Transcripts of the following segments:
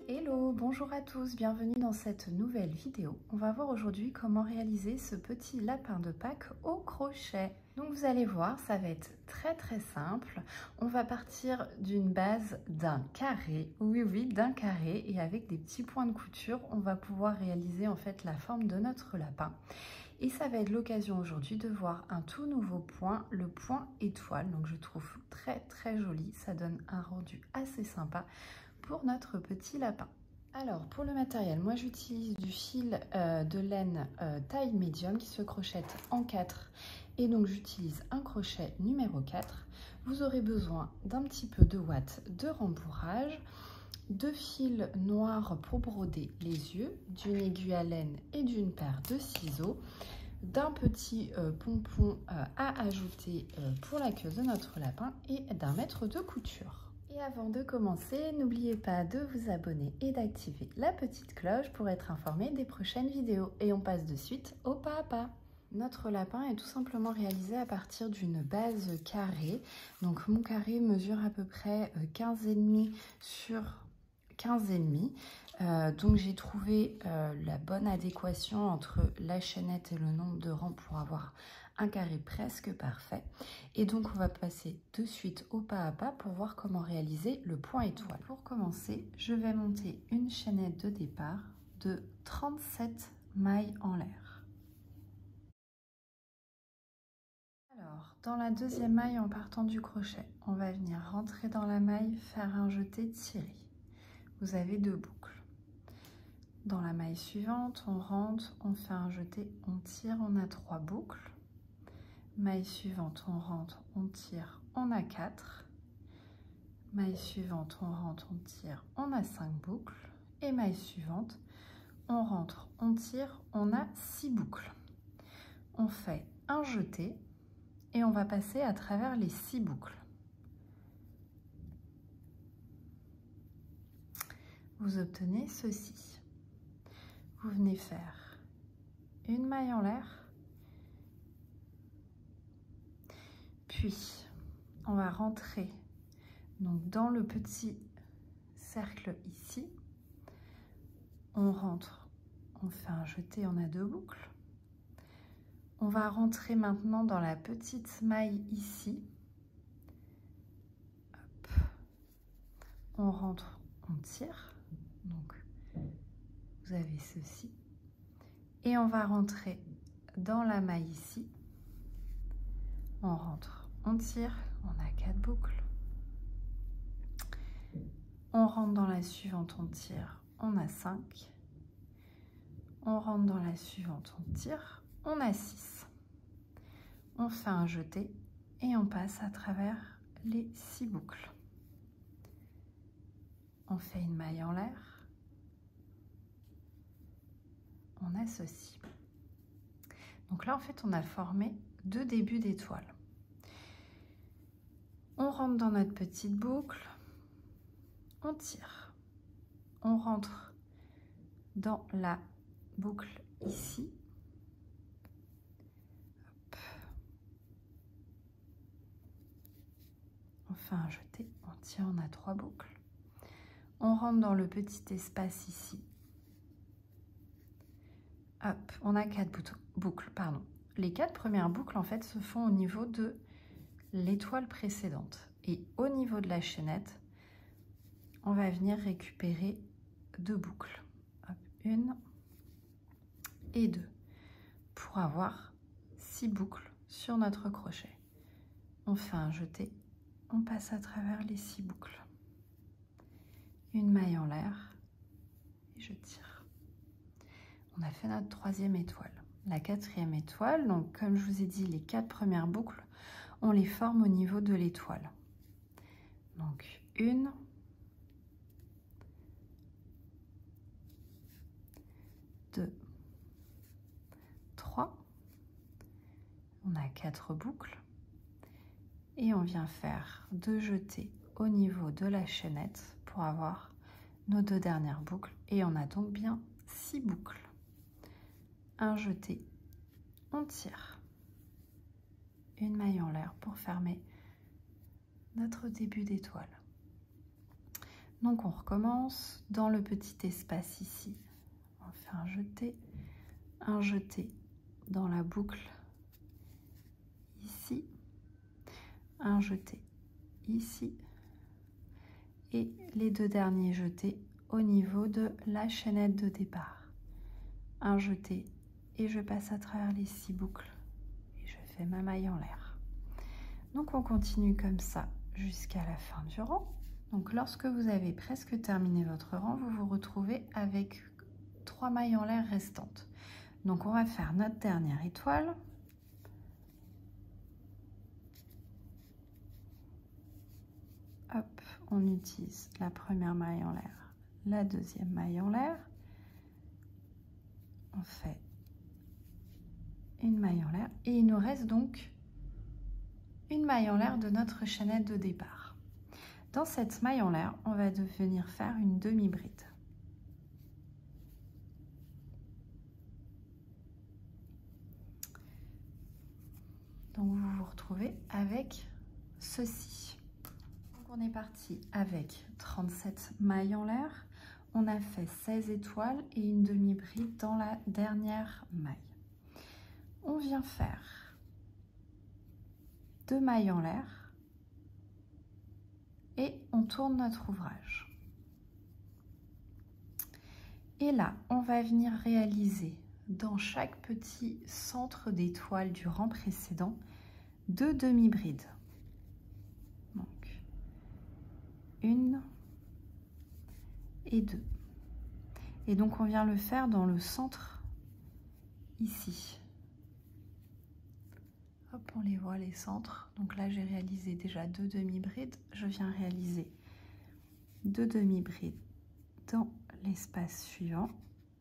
Hello, bonjour à tous, bienvenue dans cette nouvelle vidéo. On va voir aujourd'hui comment réaliser ce petit lapin de Pâques au crochet. Donc vous allez voir, ça va être très simple. On va partir d'une base d'un carré, oui, d'un carré, et avec des petits points de couture, on va pouvoir réaliser en fait la forme de notre lapin. Et ça va être l'occasion aujourd'hui de voir un tout nouveau point, le point étoile. Donc je trouve très joli, ça donne un rendu assez sympa pour notre petit lapin. Alors pour le matériel, moi j'utilise du fil de laine taille médium qui se crochette en 4 et donc j'utilise un crochet numéro 4. Vous aurez besoin d'un petit peu de ouate de rembourrage, de fil noir pour broder les yeux, d'une aiguille à laine et d'une paire de ciseaux, d'un petit pompon à ajouter pour la queue de notre lapin et d'un mètre de couture. Et avant de commencer, n'oubliez pas de vous abonner et d'activer la petite cloche pour être informé des prochaines vidéos. Et on passe de suite au pas à pas. Notre lapin est tout simplement réalisé à partir d'une base carrée. Donc mon carré mesure à peu près 15,5 sur 15,5. Donc j'ai trouvé la bonne adéquation entre la chaînette et le nombre de rangs pour avoir un carré presque parfait. Et donc on va passer de suite au pas à pas pour voir comment réaliser le point étoile. Pour commencer, je vais monter une chaînette de départ de 37 mailles en l'air. Alors, dans la deuxième maille, en partant du crochet, on va venir rentrer dans la maille, faire un jeté tiré. Vous avez 2 boucles. Dans la maille suivante, on rentre, on fait un jeté, on tire, on a 3 boucles. Maille suivante, on rentre, on tire, on a 4. Maille suivante, on rentre, on tire, on a 5 boucles. Et maille suivante, on rentre, on tire, on a 6 boucles. On fait un jeté et on va passer à travers les 6 boucles. Vous obtenez ceci. Vous venez faire une maille en l'air, puis on va rentrer donc dans le petit cercle ici. On rentre, on fait un jeté, on a 2 boucles. On va rentrer maintenant dans la petite maille ici. Hop. On rentre, on tire. Donc vous avez ceci. Et on va rentrer dans la maille ici. On rentre, on tire, on a 4 boucles. On rentre dans la suivante, on tire, on a 5. On rentre dans la suivante, on tire, on a 6. On fait un jeté et on passe à travers les 6 boucles. On fait une maille en l'air. On a ceci. Donc là, en fait, on a formé 2 débuts d'étoile. On rentre dans notre petite boucle. On tire. On rentre dans la boucle ici. Hop. On fait un jeté. On tire, on a 3 boucles. On rentre dans le petit espace ici. Hop, on a 4 boucles, pardon. Les 4 premières boucles, en fait, se font au niveau de l'étoile précédente. Et au niveau de la chaînette, on va venir récupérer 2 boucles. Hop, 1 et 2. Pour avoir 6 boucles sur notre crochet. On fait un jeté, on passe à travers les 6 boucles. Une maille en l'air et je tire. On a fait notre 3e étoile. La 4e étoile, donc comme je vous ai dit, les 4 premières boucles, on les forme au niveau de l'étoile. Donc 1, 2, 3. On a 4 boucles et on vient faire 2 jetés au niveau de la chaînette pour avoir nos 2 dernières boucles et on a donc bien 6 boucles. Un jeté, on tire, une maille en l'air pour fermer notre début d'étoile. Donc on recommence dans le petit espace ici. On fait un jeté dans la boucle ici, un jeté ici et les deux derniers jetés au niveau de la chaînette de départ. Un jeté et je passe à travers les 6 boucles et je fais ma maille en l'air. Donc on continue comme ça jusqu'à la fin du rang. Donc lorsque vous avez presque terminé votre rang, vous vous retrouvez avec 3 mailles en l'air restantes. Donc on va faire notre dernière étoile. Hop, on utilise la première maille en l'air, la deuxième maille en l'air. On fait une maille en l'air et il nous reste donc une maille en l'air de notre chaînette de départ. Dans cette maille en l'air, on va venir faire une demi-bride. Donc vous vous retrouvez avec ceci. Donc on est parti avec 37 mailles en l'air. On a fait 16 étoiles et une demi-bride dans la dernière maille. On vient faire 2 mailles en l'air et on tourne notre ouvrage. Et là, on va venir réaliser dans chaque petit centre d'étoile du rang précédent 2 demi-brides. Donc, 1 et 2. Et donc, on vient le faire dans le centre ici. Hop, on les voit les centres. Donc là, j'ai réalisé déjà 2 demi-brides. Je viens réaliser 2 demi-brides dans l'espace suivant.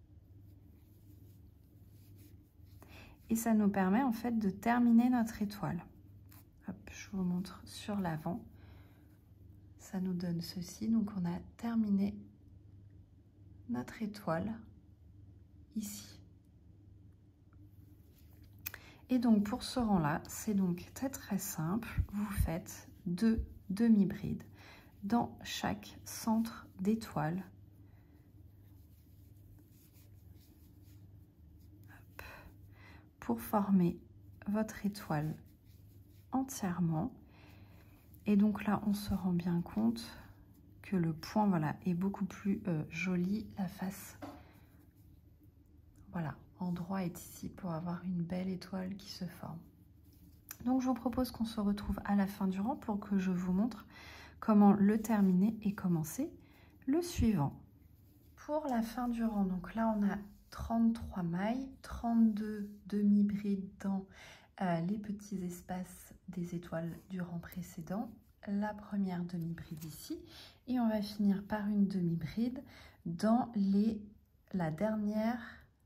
Et ça nous permet en fait de terminer notre étoile. Hop, je vous montre sur l'avant. Ça nous donne ceci. Donc on a terminé notre étoile ici. Et donc pour ce rang-là, c'est donc très simple. Vous faites 2 demi-brides dans chaque centre d'étoile. Pour former votre étoile entièrement. Et donc là, on se rend bien compte que le point, voilà, est beaucoup plus joli. La face, voilà, endroit est ici pour avoir une belle étoile qui se forme. Donc je vous propose qu'on se retrouve à la fin du rang pour que je vous montre comment le terminer et commencer le suivant. Pour la fin du rang, donc là on a 33 mailles, 32 demi-brides dans les petits espaces des étoiles du rang précédent, la première demi-bride ici, et on va finir par une demi-bride dans la dernière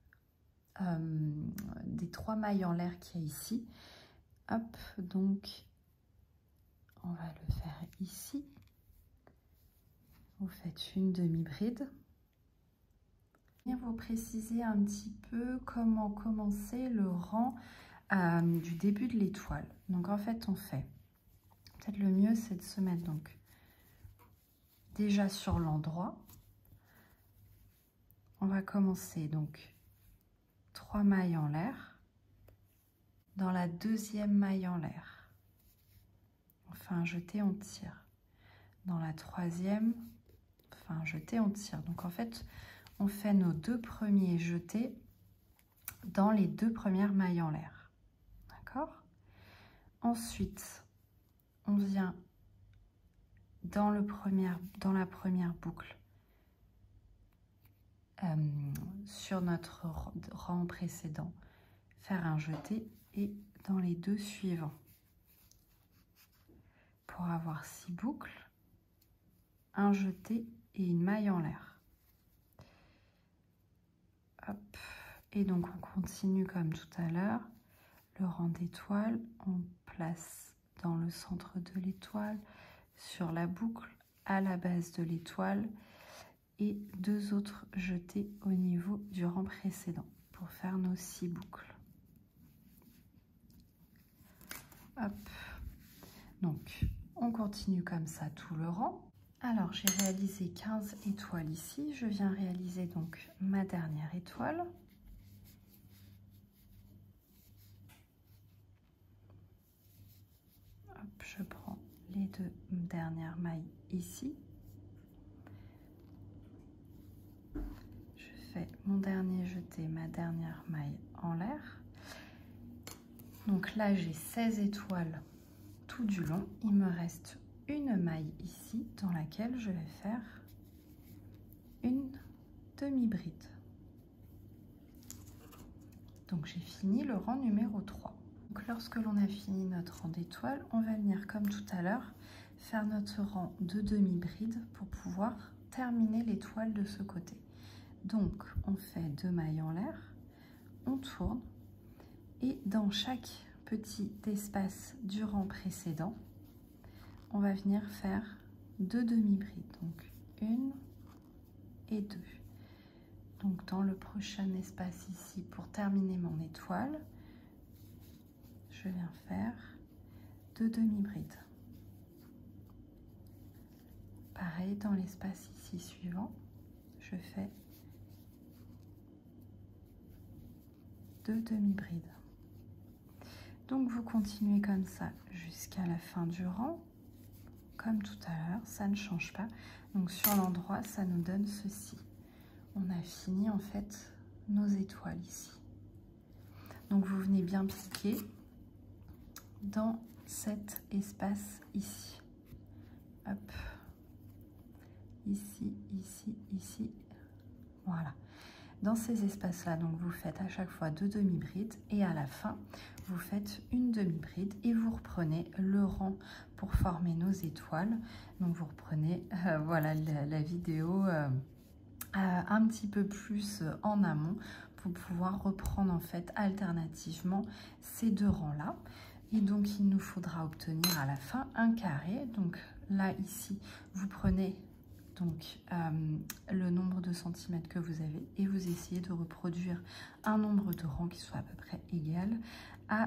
des 3 mailles en l'air qu'il y a ici. Hop, donc on va le faire ici. Vous faites une demi-bride. Vous préciser un petit peu comment commencer le rang du début de l'étoile. Donc en fait on fait, peut-être le mieux c'est de se mettre donc déjà sur l'endroit. On va commencer donc 3 mailles en l'air. Dans la deuxième maille en l'air, on fait un jeté, on tire. Dans la troisième, on fait un jeté, on tire. Donc en fait on fait nos 2 premiers jetés dans les 2 premières mailles en l'air. D'accord? Ensuite, on vient dans la première boucle sur notre rang précédent, faire un jeté et dans les 2 suivants. Pour avoir 6 boucles, un jeté et une maille en l'air. Hop. Et donc on continue comme tout à l'heure, le rang d'étoiles, on place dans le centre de l'étoile, sur la boucle, à la base de l'étoile, et 2 autres jetés au niveau du rang précédent pour faire nos 6 boucles. Hop. Donc on continue comme ça tout le rang. Alors, j'ai réalisé 15 étoiles ici. Je viens réaliser donc ma dernière étoile. Hop, je prends les 2 dernières mailles ici. Je fais mon dernier jeté, ma dernière maille en l'air. Donc là, j'ai 16 étoiles tout du long. Il me reste une maille ici dans laquelle je vais faire une demi-bride. Donc j'ai fini le rang numéro 3. Donc lorsque l'on a fini notre rang d'étoiles, on va venir comme tout à l'heure faire notre rang de demi-bride pour pouvoir terminer l'étoile de ce côté. Donc on fait 2 mailles en l'air, on tourne et dans chaque petit espace du rang précédent, on va venir faire 2 demi-brides, donc 1 et 2. Donc dans le prochain espace ici, pour terminer mon étoile, je viens faire 2 demi-brides. Pareil, dans l'espace ici suivant, je fais 2 demi-brides. Donc vous continuez comme ça jusqu'à la fin du rang. Comme tout à l'heure, ça ne change pas. Donc sur l'endroit, ça nous donne ceci. On a fini en fait nos étoiles ici. Donc vous venez bien piquer dans cet espace ici. Hop. Ici, ici, ici. Voilà. Dans ces espaces-là, donc vous faites à chaque fois 2 demi-brides et à la fin, vous faites une demi-bride et vous reprenez le rang pour former nos étoiles. Donc vous reprenez voilà, la vidéo un petit peu plus en amont pour pouvoir reprendre en fait alternativement ces 2 rangs-là. Et donc il nous faudra obtenir à la fin un carré. Donc là, ici, vous prenez donc le nombre de centimètres que vous avez et vous essayez de reproduire un nombre de rangs qui soit à peu près égal à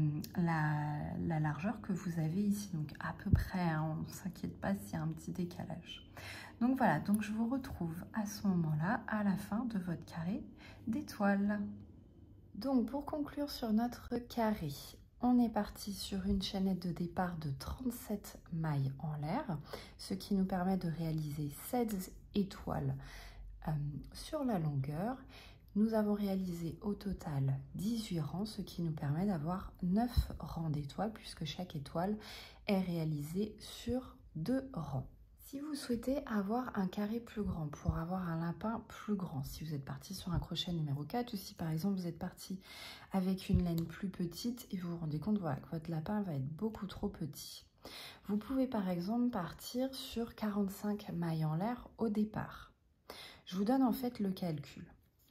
la largeur que vous avez ici. Donc à peu près, hein, on ne s'inquiète pas s'il y a un petit décalage. Donc voilà, donc je vous retrouve à ce moment-là, à la fin de votre carré d'étoiles. Donc pour conclure sur notre carré, on est parti sur une chaînette de départ de 37 mailles en l'air, ce qui nous permet de réaliser 16 étoiles sur la longueur. Nous avons réalisé au total 18 rangs, ce qui nous permet d'avoir 9 rangs d'étoiles, puisque chaque étoile est réalisée sur 2 rangs. Si vous souhaitez avoir un carré plus grand pour avoir un lapin plus grand, si vous êtes parti sur un crochet numéro 4 ou si par exemple vous êtes parti avec une laine plus petite et vous vous rendez compte voilà, que votre lapin va être beaucoup trop petit. Vous pouvez par exemple partir sur 45 mailles en l'air au départ. Je vous donne en fait le calcul.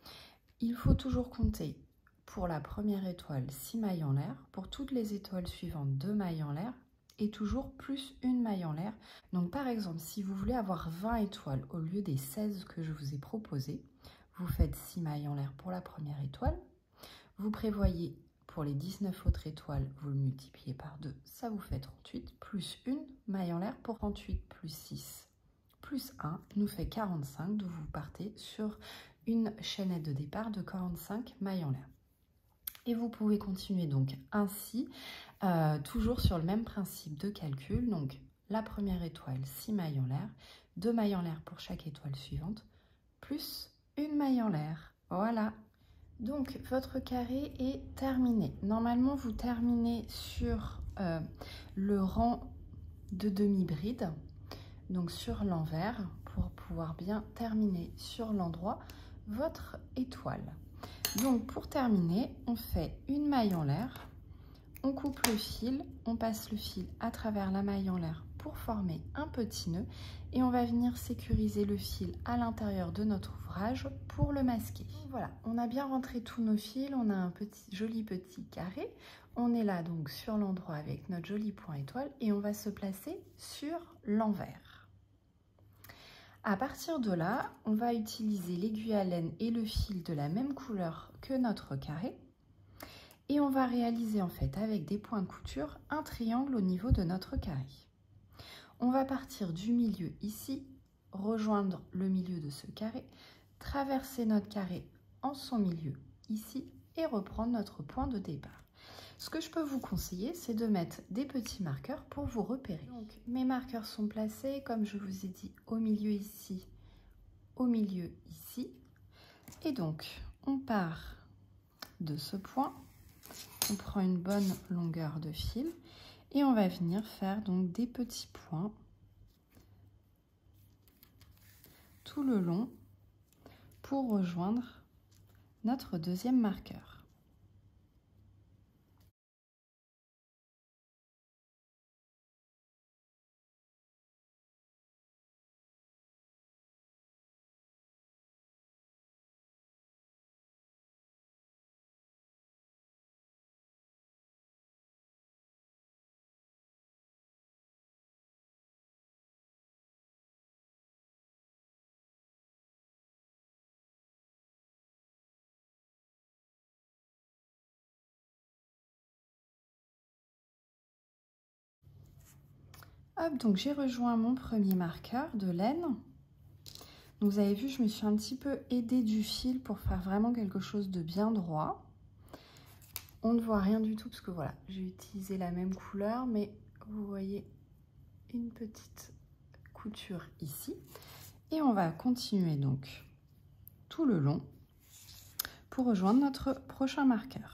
Il faut toujours compter pour la première étoile 6 mailles en l'air, pour toutes les étoiles suivantes 2 mailles en l'air, et toujours plus une maille en l'air. Donc par exemple, si vous voulez avoir 20 étoiles au lieu des 16 que je vous ai proposées, vous faites 6 mailles en l'air pour la première étoile. Vous prévoyez pour les 19 autres étoiles, vous le multipliez par 2, ça vous fait 38, plus une maille en l'air pour 38, plus 6, plus 1, nous fait 45, donc vous partez sur une chaînette de départ de 45 mailles en l'air. Et vous pouvez continuer donc ainsi, toujours sur le même principe de calcul. Donc la première étoile, 6 mailles en l'air, 2 mailles en l'air pour chaque étoile suivante, plus une maille en l'air. Voilà. Donc votre carré est terminé. Normalement, vous terminez sur le rang de demi-bride, donc sur l'envers, pour pouvoir bien terminer sur l'endroit votre étoile. Donc pour terminer, on fait une maille en l'air, on coupe le fil, on passe le fil à travers la maille en l'air pour former un petit nœud et on va venir sécuriser le fil à l'intérieur de notre ouvrage pour le masquer. Voilà, on a bien rentré tous nos fils, on a un joli petit carré. On est là donc sur l'endroit avec notre joli point étoile et on va se placer sur l'envers. À partir de là, on va utiliser l'aiguille à laine et le fil de la même couleur que notre carré. Et on va réaliser en fait avec des points de couture un triangle au niveau de notre carré. On va partir du milieu ici, rejoindre le milieu de ce carré, traverser notre carré en son milieu ici et reprendre notre point de départ. Ce que je peux vous conseiller, c'est de mettre des petits marqueurs pour vous repérer. Donc, mes marqueurs sont placés, comme je vous ai dit, au milieu ici, au milieu ici. Et donc, on part de ce point, on prend une bonne longueur de fil et on va venir faire donc des petits points tout le long pour rejoindre notre deuxième marqueur. Hop, donc j'ai rejoint mon premier marqueur de laine. Donc vous avez vu, je me suis un petit peu aidée du fil pour faire vraiment quelque chose de bien droit. On ne voit rien du tout parce que voilà, j'ai utilisé la même couleur, mais vous voyez une petite couture ici. Et on va continuer donc tout le long pour rejoindre notre prochain marqueur.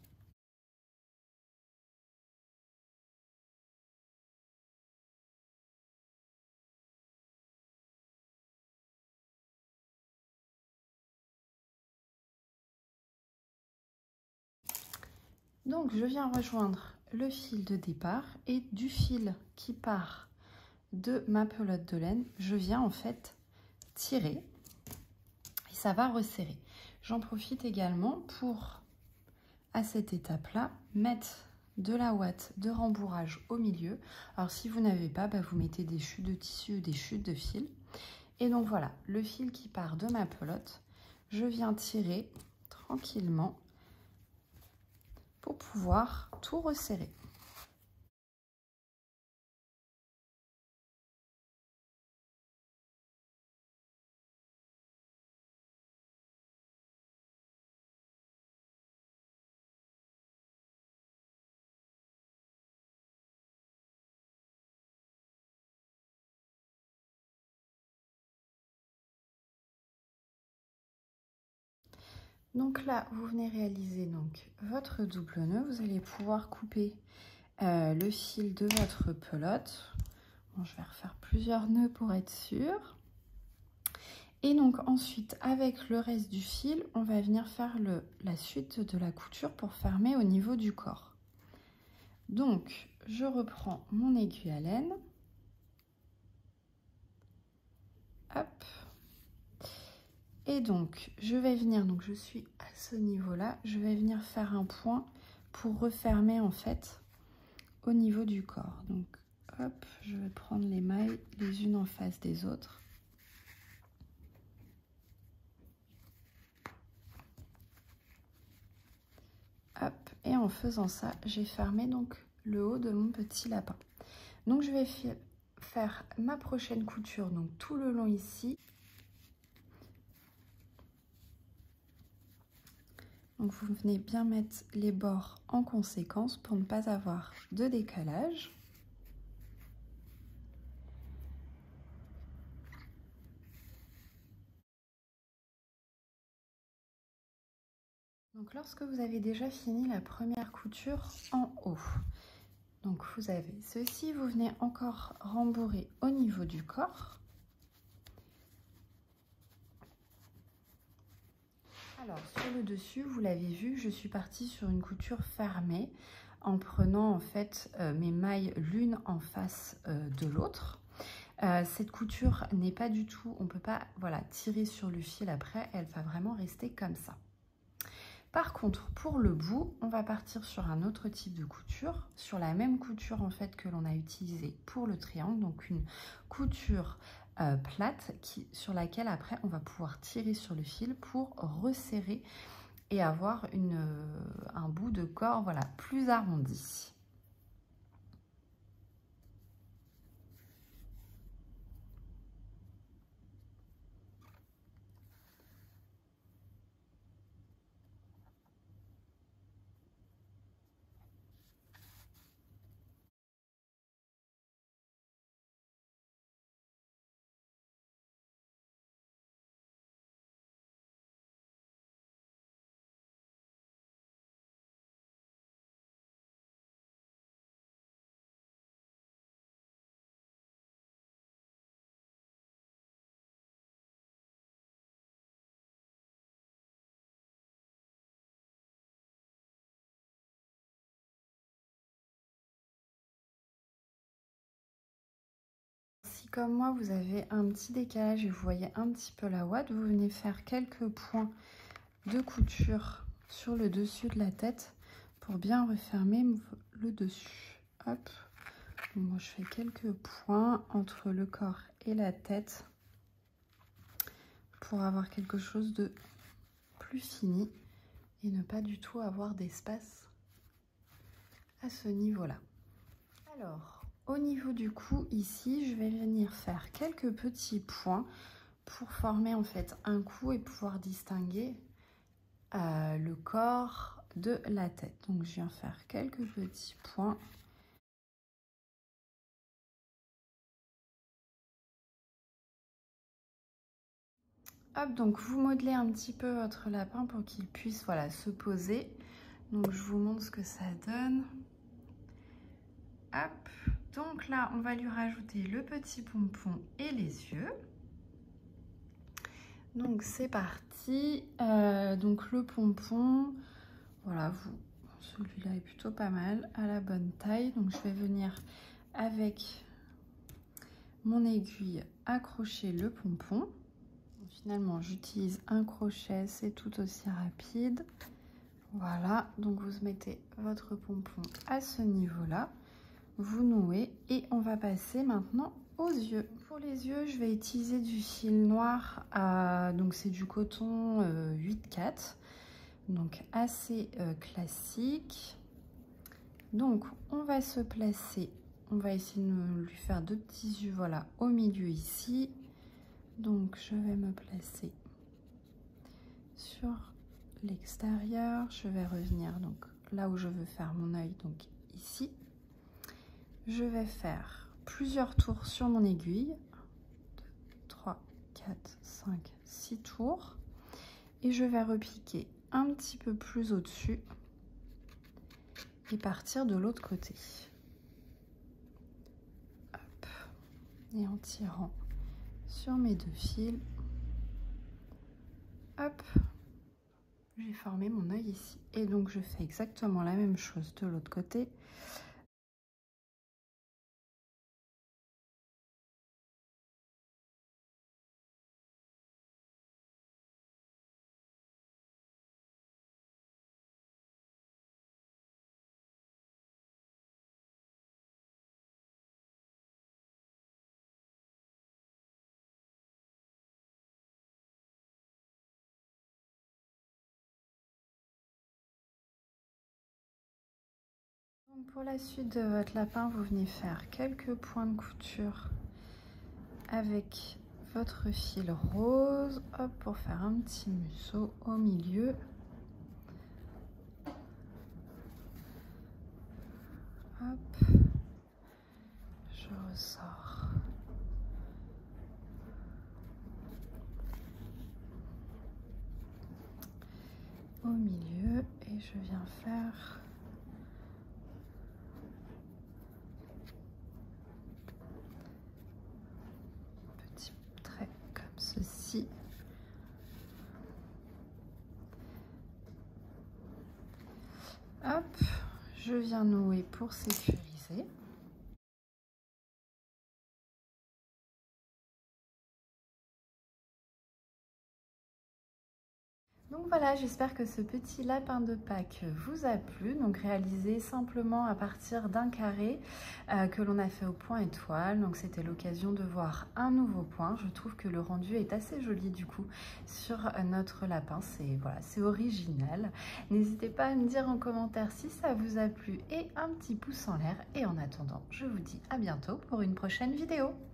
Donc je viens rejoindre le fil de départ et du fil qui part de ma pelote de laine, je viens en fait tirer et ça va resserrer. J'en profite également pour, à cette étape-là, mettre de la ouate de rembourrage au milieu. Alors si vous n'avez pas, vous mettez des chutes de tissu ou des chutes de fil. Et donc voilà, le fil qui part de ma pelote, je viens tirer tranquillement pour pouvoir tout resserrer. Donc là, vous venez réaliser donc votre double nœud. Vous allez pouvoir couper le fil de votre pelote. Bon, je vais refaire plusieurs nœuds pour être sûr. Et donc ensuite, avec le reste du fil, on va venir faire la suite de la couture pour fermer au niveau du corps. Donc, je reprends mon aiguille à laine. Hop. Et donc, je vais venir, donc je suis à ce niveau-là, je vais venir faire un point pour refermer en fait au niveau du corps. Donc, hop, je vais prendre les mailles les unes en face des autres. Hop, et en faisant ça, j'ai fermé donc le haut de mon petit lapin. Donc, je vais faire ma prochaine couture donc tout le long ici. Donc vous venez bien mettre les bords en conséquence pour ne pas avoir de décalage. Donc lorsque vous avez déjà fini la première couture en haut, donc vous avez ceci, vous venez encore rembourrer au niveau du corps. Alors sur le dessus, vous l'avez vu, je suis partie sur une couture fermée en prenant en fait mes mailles l'une en face de l'autre. Cette couture n'est pas du tout, on ne peut pas tirer sur le fil après, elle va vraiment rester comme ça. Par contre, pour le bout, on va partir sur un autre type de couture, sur la même couture en fait que l'on a utilisée pour le triangle, donc une couture plate sur laquelle après on va pouvoir tirer sur le fil pour resserrer et avoir un bout de corps plus arrondi. comme moi vous avez un petit décalage et vous voyez un petit peu la ouate, vous venez faire quelques points de couture sur le dessus de la tête pour bien refermer le dessus. Hop, donc moi je fais quelques points entre le corps et la tête pour avoir quelque chose de plus fini et ne pas du tout avoir d'espace à ce niveau-là. Alors, au niveau du cou, ici, je vais venir faire quelques petits points pour former en fait un cou et pouvoir distinguer le corps de la tête. Donc, je viens faire quelques petits points. Hop, donc vous modelez un petit peu votre lapin pour qu'il puisse, voilà, se poser. Donc, je vous montre ce que ça donne. Hop, donc là, on va lui rajouter le petit pompon et les yeux. Donc, c'est parti. Donc, le pompon, voilà, celui-là est plutôt pas mal, à la bonne taille. Donc, je vais venir avec mon aiguille accrocher le pompon. Donc, finalement, j'utilise un crochet, c'est tout aussi rapide. Voilà, donc vous mettez votre pompon à ce niveau-là. Vous nouez et on va passer maintenant aux yeux. Pour les yeux, je vais utiliser du fil noir, donc c'est du coton 8/4, donc assez classique. Donc on va se placer, on va essayer de lui faire deux petits yeux, voilà, au milieu ici. Donc je vais me placer sur l'extérieur, je vais revenir donc là où je veux faire mon œil, donc ici. Je vais faire plusieurs tours sur mon aiguille, 1, 2, 3, 4, 5, 6 tours, et je vais repiquer un petit peu plus au-dessus et partir de l'autre côté. Hop. Et en tirant sur mes deux fils, hop, j'ai formé mon œil ici. Et donc je fais exactement la même chose de l'autre côté. Donc pour la suite de votre lapin, vous venez faire quelques points de couture avec votre fil rose, hop, pour faire un petit museau au milieu. Hop, je ressors. Au milieu et je viens faire petit trait comme ceci. Hop, je viens nouer pour sécuriser. Donc voilà, j'espère que ce petit lapin de Pâques vous a plu. Donc réalisé simplement à partir d'un carré que l'on a fait au point étoile. Donc c'était l'occasion de voir un nouveau point. Je trouve que le rendu est assez joli du coup sur notre lapin. Voilà, c'est original. N'hésitez pas à me dire en commentaire si ça vous a plu et un petit pouce en l'air. Et en attendant, je vous dis à bientôt pour une prochaine vidéo.